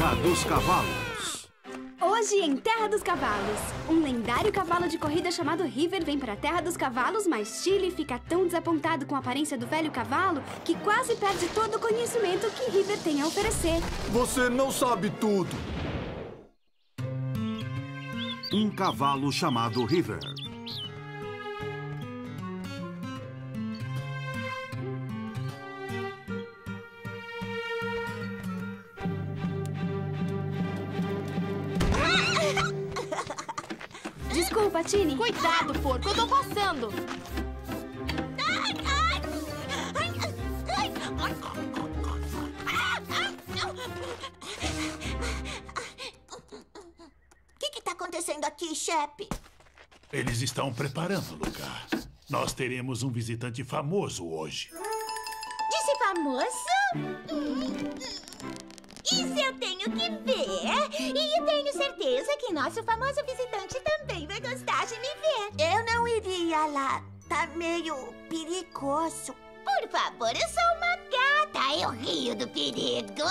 Terra dos Cavalos. Hoje em Terra dos Cavalos, um lendário cavalo de corrida chamado River vem para a Terra dos Cavalos, mas Chili fica tão desapontado com a aparência do velho cavalo que quase perde todo o conhecimento que River tem a oferecer. Você não sabe tudo. Um cavalo chamado River. Desculpa, Tini. Cuidado, porco, eu tô passando. O que tá acontecendo aqui, chefe? Eles estão preparando o lugar. Nós teremos um visitante famoso hoje. Disse famoso? Isso eu tenho que ver. E tenho certeza que nosso famoso visitante também vai gostar de me ver. Eu não iria lá. Tá meio perigoso. Por favor, eu sou uma gata. Eu rio do perigo.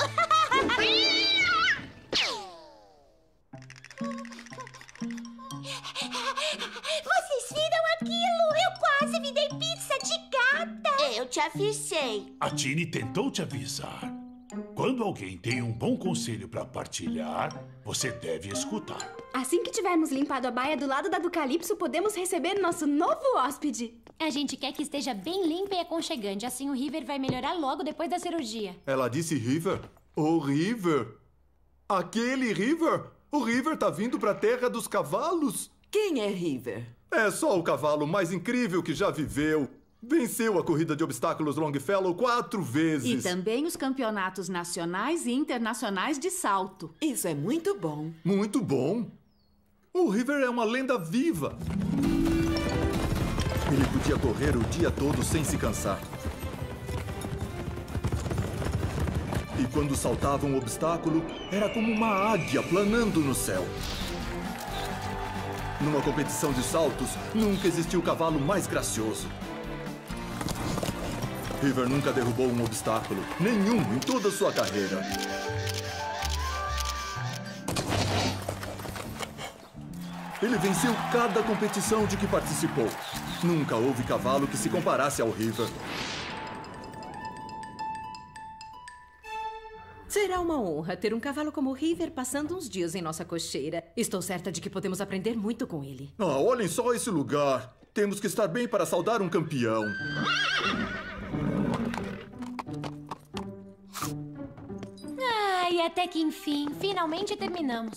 Vocês viram aquilo? Eu quase me dei pizza de gata. Eu te avisei. A Tini tentou te avisar. Quando alguém tem um bom conselho para partilhar, você deve escutar. Assim que tivermos limpado a baia do lado da do Calypso, podemos receber nosso novo hóspede. A gente quer que esteja bem limpa e aconchegante, assim o River vai melhorar logo depois da cirurgia. Ela disse River? O River? Aquele River? O River tá vindo pra Terra dos Cavalos? Quem é River? É só o cavalo mais incrível que já viveu. Venceu a corrida de obstáculos Longfellow 4 vezes. E também os campeonatos nacionais e internacionais de salto. Isso é muito bom. Muito bom. O River é uma lenda viva. Ele podia correr o dia todo sem se cansar. E quando saltava um obstáculo, era como uma águia planando no céu. Numa competição de saltos, nunca existiu cavalo mais gracioso. River nunca derrubou um obstáculo, nenhum em toda a sua carreira. Ele venceu cada competição de que participou. Nunca houve cavalo que se comparasse ao River. Será uma honra ter um cavalo como o River passando uns dias em nossa cocheira. Estou certa de que podemos aprender muito com ele. Ah, olhem só esse lugar. Temos que estar bem para saudar um campeão. E até que enfim, finalmente terminamos.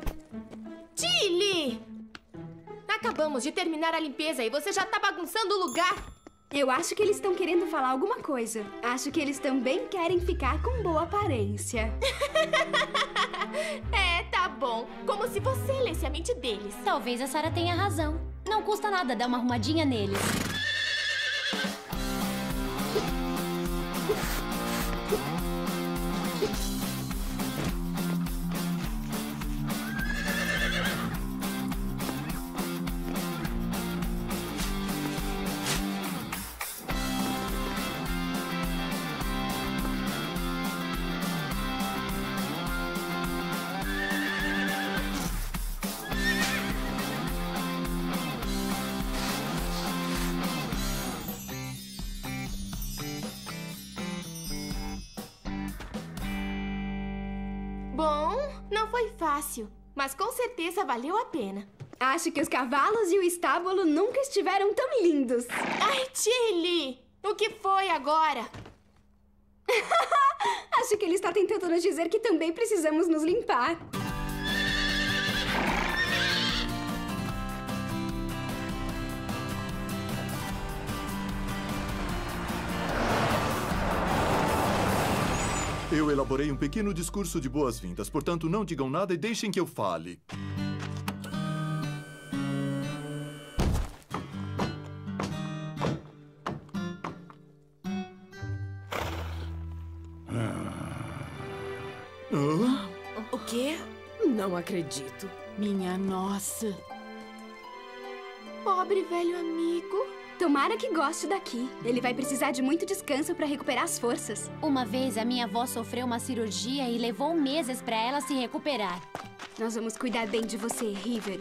Chili! Acabamos de terminar a limpeza e você já tá bagunçando o lugar. Eu acho que eles estão querendo falar alguma coisa. Acho que eles também querem ficar com boa aparência. É, tá bom. Como se você lesse a mente deles. Talvez a Sarah tenha razão. Não custa nada dar uma arrumadinha neles. Bom, não foi fácil, mas com certeza valeu a pena. Acho que os cavalos e o estábulo nunca estiveram tão lindos. Ai, Chili! O que foi agora? Acho que ele está tentando nos dizer que também precisamos nos limpar. Eu elaborei um pequeno discurso de boas-vindas, portanto, não digam nada e deixem que eu fale. O quê? Não acredito. Minha nossa. Pobre velho amigo. Tomara que goste daqui. Ele vai precisar de muito descanso para recuperar as forças. Uma vez a minha avó sofreu uma cirurgia e levou meses para ela se recuperar. Nós vamos cuidar bem de você, River.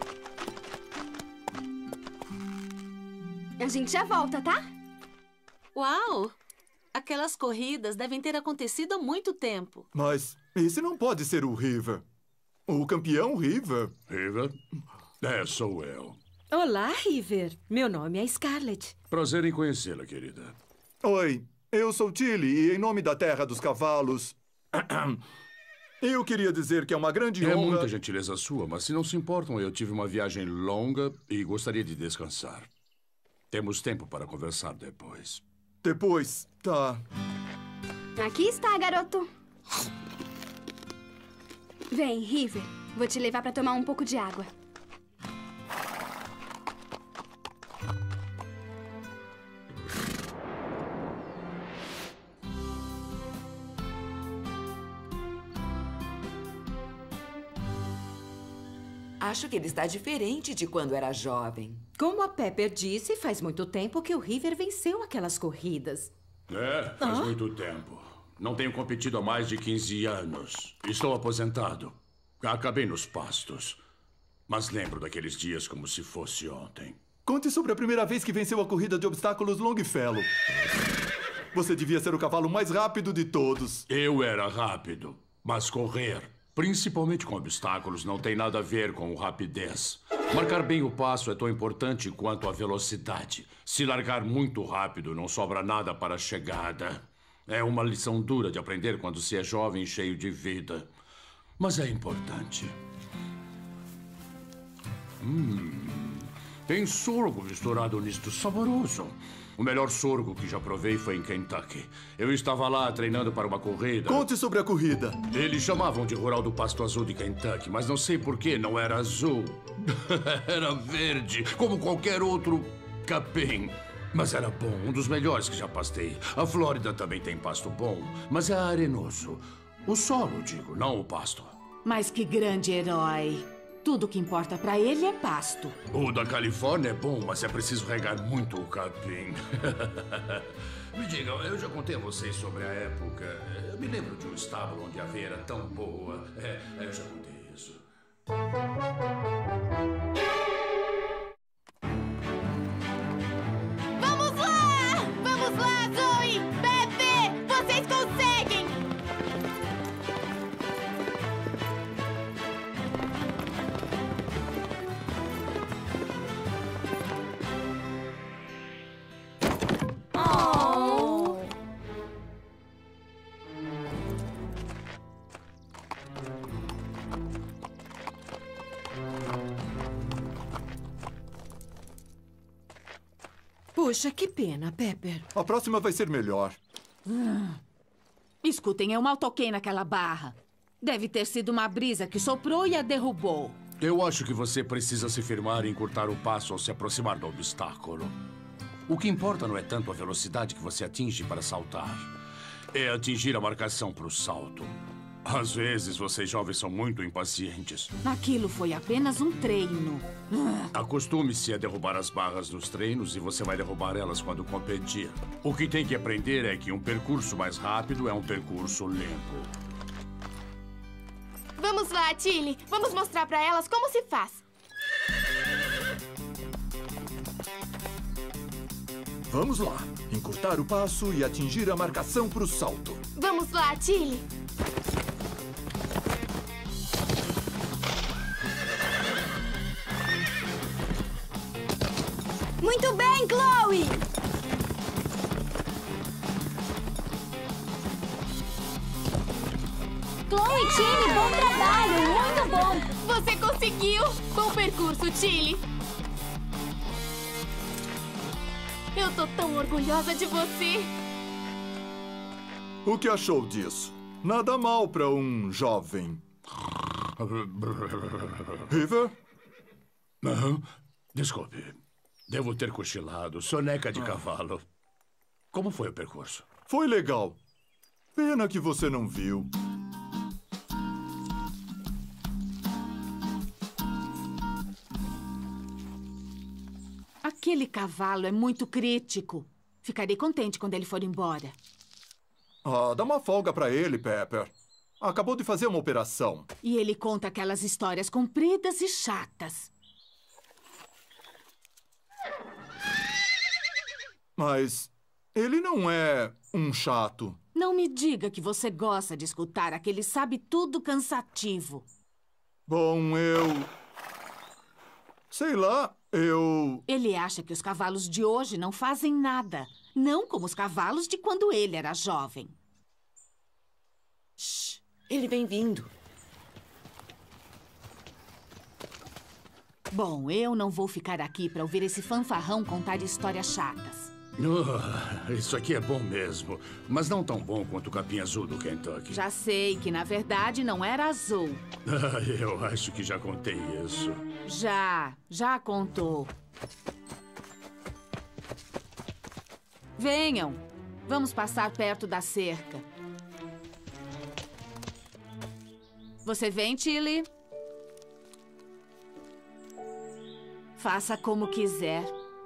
A gente já volta, tá? Uau! Aquelas corridas devem ter acontecido há muito tempo. Mas esse não pode ser o River. O campeão River. River? Sou eu. Olá, River. Meu nome é Scarlett. Prazer em conhecê-la, querida. Oi, eu sou Tilly e em nome da Terra dos Cavalos... Eu queria dizer que é uma grande honra... É muita gentileza sua, mas se não se importam, eu tive uma viagem longa e gostaria de descansar. Temos tempo para conversar depois. Depois, tá. Aqui está, garoto. Vem, River. Vou te levar para tomar um pouco de água. Acho que ele está diferente de quando era jovem. Como a Pepper disse, faz muito tempo que o River venceu aquelas corridas. Faz muito tempo. Não tenho competido há mais de 15 anos. Estou aposentado. Acabei nos pastos. Mas lembro daqueles dias como se fosse ontem. Conte sobre a primeira vez que venceu a corrida de obstáculos Longfellow. Você devia ser o cavalo mais rápido de todos. Eu era rápido, mas correr, principalmente com obstáculos, não tem nada a ver com rapidez. Marcar bem o passo é tão importante quanto a velocidade. Se largar muito rápido, não sobra nada para a chegada. É uma lição dura de aprender quando se é jovem e cheio de vida. Mas é importante. Tem sorgo misturado nisto, saboroso. O melhor sorgo que já provei foi em Kentucky. Eu estava lá treinando para uma corrida. Conte sobre a corrida. Eles chamavam de Rural do Pasto Azul de Kentucky, mas não sei por que não era azul. Era verde, como qualquer outro capim. Mas era bom, um dos melhores que já pastei. A Flórida também tem pasto bom, mas é arenoso. O solo, digo, não o pasto. Mas que grande herói. Tudo que importa pra ele é pasto. O da Califórnia é bom, mas é preciso regar muito o capim. Me digam, eu já contei a vocês sobre a época. Eu me lembro de um estábulo onde a aveia era tão boa. Eu já contei isso. Vamos lá! Vamos lá, Zoe! Pepe! Vocês conseguem! Puxa, que pena, Pepper. A próxima vai ser melhor. Escutem, eu mal toquei naquela barra. Deve ter sido uma brisa que soprou e a derrubou. Eu acho que você precisa se firmar e encurtar o passo ao se aproximar do obstáculo. O que importa não é tanto a velocidade que você atinge para saltar. É atingir a marcação para o salto. Às vezes, vocês jovens são muito impacientes. Aquilo foi apenas um treino. Acostume-se a derrubar as barras nos treinos e você vai derrubar elas quando competir. O que tem que aprender é que um percurso mais rápido é um percurso limpo. Vamos lá, Tilly. Vamos mostrar pra elas como se faz. Vamos lá. Encurtar o passo e atingir a marcação para o salto. Vamos lá, Tilly. Muito bem, Chloe! Chloe, Tilly, bom trabalho! Muito bom! Você conseguiu! Bom percurso, Tilly! Eu tô tão orgulhosa de você! O que achou disso? Nada mal para um jovem. River? Desculpe. Devo ter cochilado. Soneca de cavalo. Como foi o percurso? Foi legal. Pena que você não viu. Aquele cavalo é muito crítico. Ficarei contente quando ele for embora. Ah, dá uma folga pra ele, Pepper. Acabou de fazer uma operação. E ele conta aquelas histórias compridas e chatas. Mas ele não é um chato. Não me diga que você gosta de escutar aquele sabe-tudo cansativo. Bom, sei lá, Ele acha que os cavalos de hoje não fazem nada. Não como os cavalos de quando ele era jovem. Shh, ele vem vindo. Bom, eu não vou ficar aqui para ouvir esse fanfarrão contar histórias chatas. Isso aqui é bom mesmo, mas não tão bom quanto o capim azul do Kentucky. Já sei que, na verdade, não era azul. Eu acho que já contei isso. Já contou. Venham, vamos passar perto da cerca. Você vem, Tilly? Faça como quiser.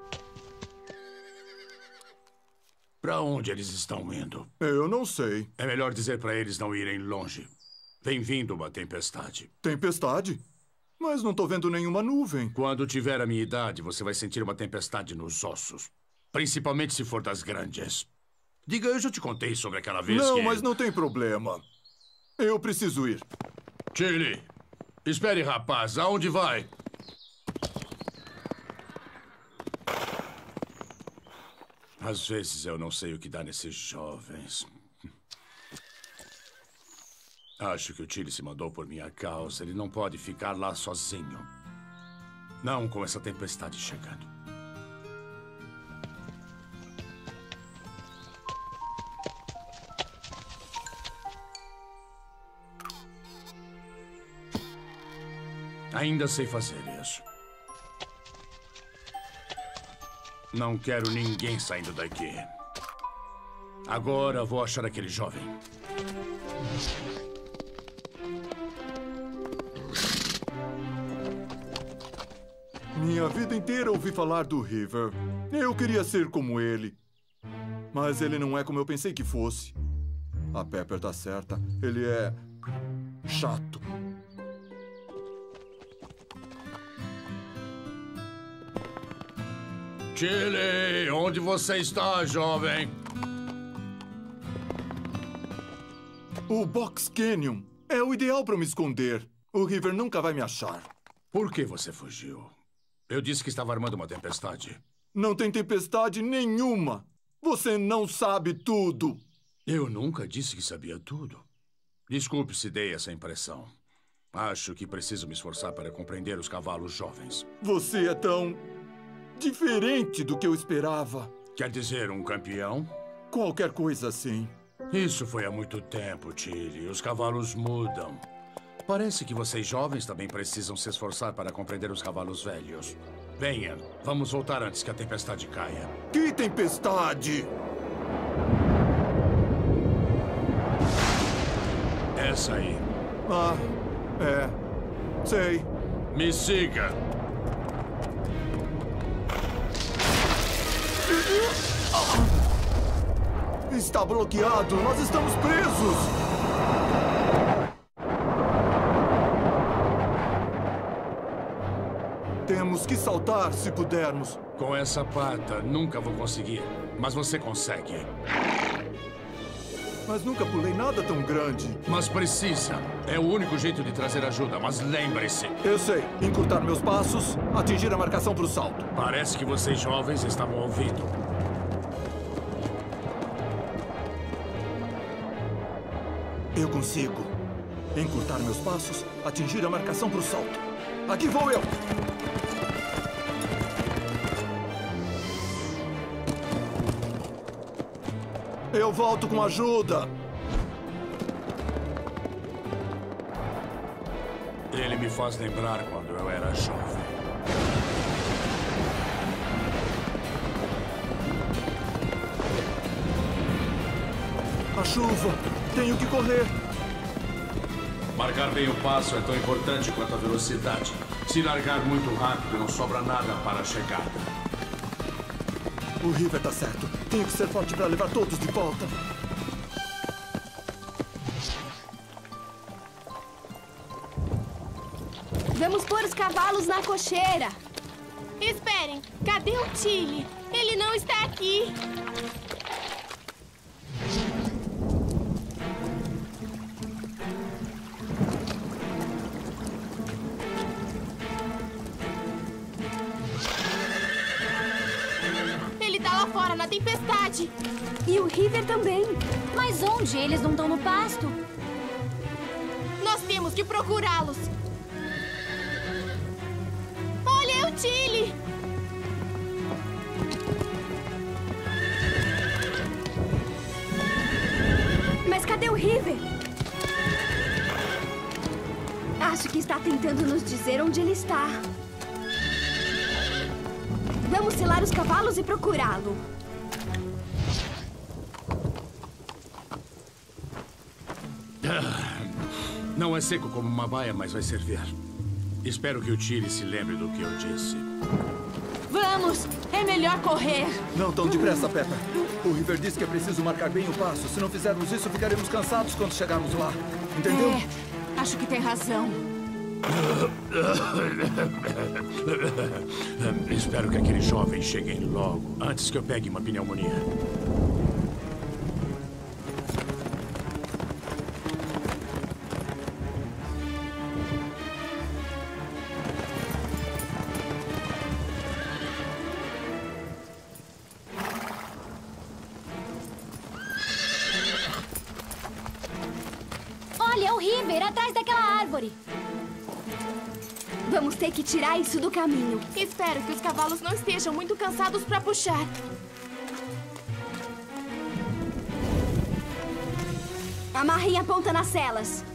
Pra onde eles estão indo? Eu não sei. É melhor dizer pra eles não irem longe. Vem vindo uma tempestade. Tempestade? Mas não tô vendo nenhuma nuvem. Quando tiver a minha idade, você vai sentir uma tempestade nos ossos. Principalmente se for das grandes. Diga, eu já te contei sobre aquela vez Não, que... mas não tem problema. Eu preciso ir. Tilly, espere, rapaz. Aonde vai? Às vezes eu não sei o que dá nesses jovens. Acho que o Tilly se mandou por minha causa. Ele não pode ficar lá sozinho. Não com essa tempestade chegando. Ainda sei fazer isso. Não quero ninguém saindo daqui. Agora vou achar aquele jovem. Minha vida inteira ouvi falar do River. Eu queria ser como ele. Mas ele não é como eu pensei que fosse. A Pepper tá certa. Ele é... chato. Tilly, onde você está, jovem? O Box Canyon é o ideal para me esconder. O River nunca vai me achar. Por que você fugiu? Eu disse que estava armando uma tempestade. Não tem tempestade nenhuma. Você não sabe tudo. Eu nunca disse que sabia tudo. Desculpe se dei essa impressão. Acho que preciso me esforçar para compreender os cavalos jovens. Você é tão... diferente do que eu esperava. Quer dizer, um campeão? Qualquer coisa assim. Isso foi há muito tempo, Tilly. Os cavalos mudam. Parece que vocês jovens também precisam se esforçar para compreender os cavalos velhos. Venha, vamos voltar antes que a tempestade caia. Que tempestade? Essa aí. Ah, é. Sei. Me siga. Está bloqueado. Nós estamos presos. Temos que saltar se pudermos. Com essa pata, nunca vou conseguir. Mas você consegue. Mas nunca pulei nada tão grande. Mas precisa. É o único jeito de trazer ajuda, mas lembre-se. Eu sei. Encurtar meus passos, atingir a marcação para o salto. Parece que vocês jovens estavam ouvindo. Eu consigo. Encurtar meus passos, atingir a marcação para o salto. Aqui vou eu! Eu volto com ajuda. Ele me faz lembrar quando eu era jovem. A chuva. Tenho que correr. Marcar bem o passo é tão importante quanto a velocidade. Se largar muito rápido, não sobra nada para a chegada. O River tá certo. Tenho que ser forte para levar todos de volta. Vamos pôr os cavalos na cocheira. Esperem, cadê o Tilly? Ele não está aqui. Ele tá lá fora na tempestade. E o River também. Mas onde? Eles não estão no pasto. Nós temos que procurá-los. Olha, é o Tilly. Mas cadê o River? Acho que está tentando nos dizer onde ele está. Vamos selar os cavalos e procurá-lo. Não é seco como uma baia, mas vai servir. Espero que o Tilly se lembre do que eu disse. Vamos! É melhor correr. Não tão depressa, Peppa. O River disse que é preciso marcar bem o passo. Se não fizermos isso, ficaremos cansados quando chegarmos lá. Entendeu? Acho que tem razão. Espero que aqueles jovens cheguem logo, antes que eu pegue uma pneumonia. Olha, é o River, atrás daquela árvore. Vamos ter que tirar isso do caminho. Espero que os cavalos não estejam muito cansados para puxar. Amarrem a ponta nas celas.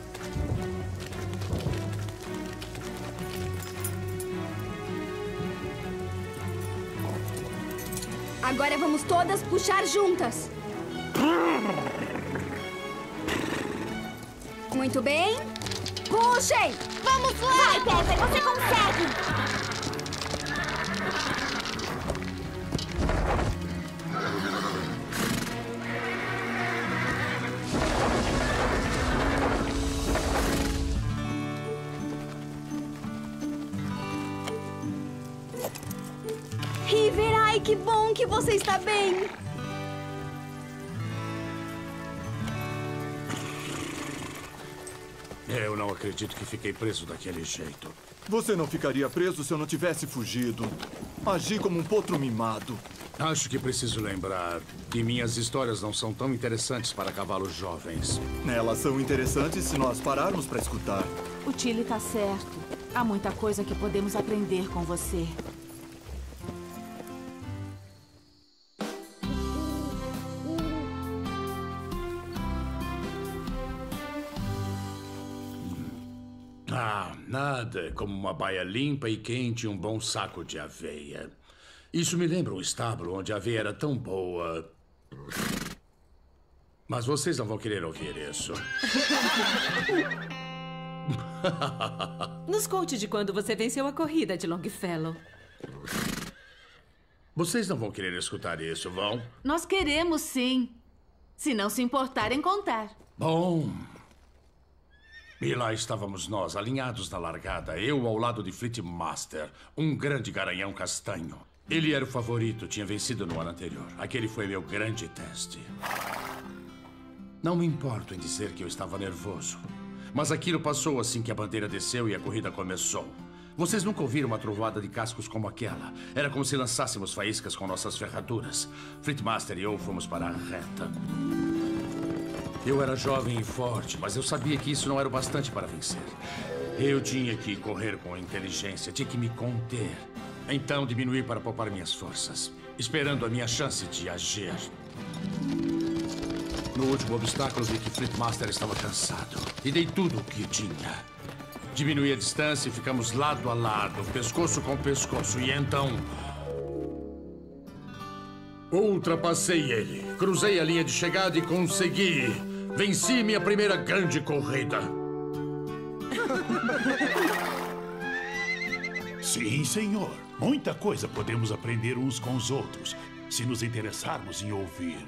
Agora vamos todas puxar juntas. Muito bem. Puxem! Vamos lá! Vai, Pepper, você consegue! River, ai, que bom que você está bem! Eu não acredito que fiquei preso daquele jeito. Você não ficaria preso se eu não tivesse fugido. Agi como um potro mimado. Acho que preciso lembrar que minhas histórias não são tão interessantes para cavalos jovens. Elas são interessantes se nós pararmos para escutar. O Tilly tá certo. Há muita coisa que podemos aprender com você. Ah, nada como uma baia limpa e quente e um bom saco de aveia. Isso me lembra um estábulo onde a aveia era tão boa. Mas vocês não vão querer ouvir isso. Nos conte de quando você venceu a corrida de Longfellow. Vocês não vão querer escutar isso, vão? Nós queremos, sim. Se não se importarem contar. Bom. E lá estávamos nós, alinhados na largada, eu ao lado de Fleetmaster, um grande garanhão castanho. Ele era o favorito, tinha vencido no ano anterior. Aquele foi meu grande teste. Não me importo em dizer que eu estava nervoso, mas aquilo passou assim que a bandeira desceu e a corrida começou. Vocês nunca ouviram uma trovoada de cascos como aquela? Era como se lançássemos faíscas com nossas ferraduras. Fleetmaster e eu fomos para a reta. Eu era jovem e forte, mas eu sabia que isso não era o bastante para vencer. Eu tinha que correr com inteligência, tinha que me conter. Então diminuí para poupar minhas forças, esperando a minha chance de agir. No último obstáculo vi que Fleetmaster estava cansado e dei tudo o que tinha. Diminuí a distância e ficamos lado a lado, pescoço com pescoço, e então... ultrapassei ele, cruzei a linha de chegada e consegui. Venci minha primeira grande corrida. Sim, senhor. Muita coisa podemos aprender uns com os outros. se nos interessarmos em ouvir.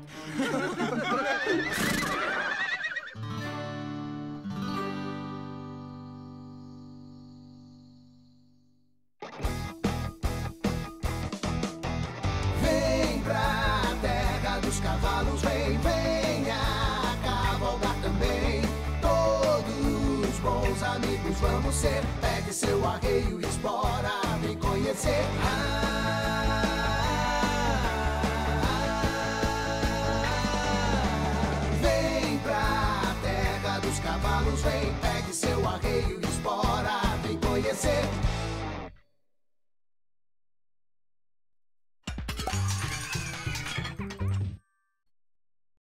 Vem pra terra dos cavalos, vem, venha cavalgar também. Todos bons amigos vamos ser. Pegue seu arreio e espora, vem conhecer. Vem pra terra dos cavalos, vem, pegue seu arreio e